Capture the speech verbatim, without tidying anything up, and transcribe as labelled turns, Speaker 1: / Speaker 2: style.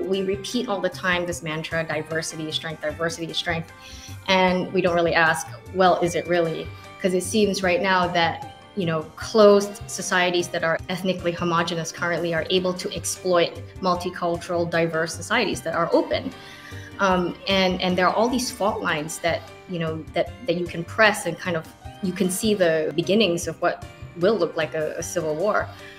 Speaker 1: we repeat all the time this mantra, diversity is strength, diversity is strength. And we don't really ask, well, is it really? Because it seems right now that you know, closed societies that are ethnically homogenous currently are able to exploit multicultural, diverse societies that are open. Um, and, and there are all these fault lines that, you know, that, that you can press and kind of, you can see the beginnings of what will look like a, a civil war.